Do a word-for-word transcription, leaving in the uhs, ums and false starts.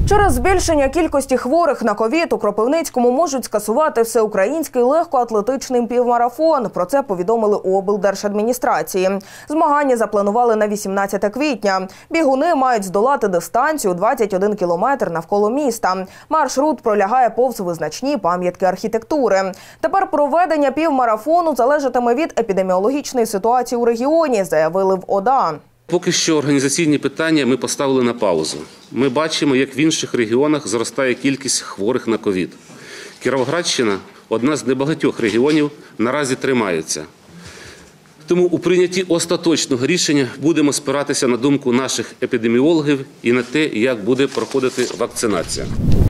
Через збільшення кількості хворих на ковід у Кропивницькому можуть скасувати всеукраїнський легкоатлетичний півмарафон. Про це повідомили у облдержадміністрації. Змагання запланували на вісімнадцяте квітня. Бігуни мають здолати дистанцію двадцять один кілометр навколо міста. Маршрут пролягає повз визначні пам'ятки архітектури. Тепер проведення півмарафону залежатиме від епідеміологічної ситуації у регіоні, заявили в ОДА. Поки що організаційні питання ми поставили на паузу. Ми бачимо, як в інших регіонах зростає кількість хворих на ковід. Кіровоградщина – одна з небагатьох регіонів, наразі тримається. Тому у прийнятті остаточного рішення будемо спиратися на думку наших епідеміологів і на те, як буде проходити вакцинація.